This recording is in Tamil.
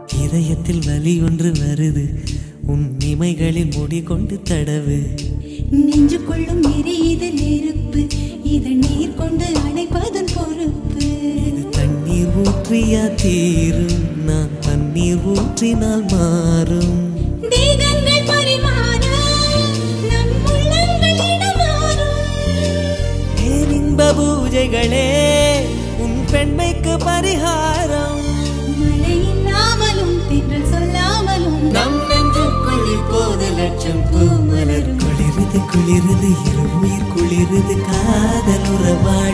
இதயத்தில் வலி ஒன்று வருது உன் இமைகளில் முடி கொண்டு தடவு நெஞ்சு கொள்ளும் எரியுது நெருப்பு இதை நீர் கொண்டு அணைப்பதன் பொறுப்பு இது தண்ணீர் ஊற்றியா தீரும் நான் தண்ணீர் ஊற்றினால் மாறும் தேகங்கள் பரிமாற நம் உள்ளங்கள் இடமாறும் இன்ப பூஜைகளே உன் பெண்மைக்கு பரிகாரம் மழை இல்லாமலும் தென்றல் சொல்லாமலும் நம் நெஞ்சுக்குள் இப்போது லட்சம் பூ மலரும் குளிருது குளிருது இருவுயிர் குளிருது காதல் உறவாட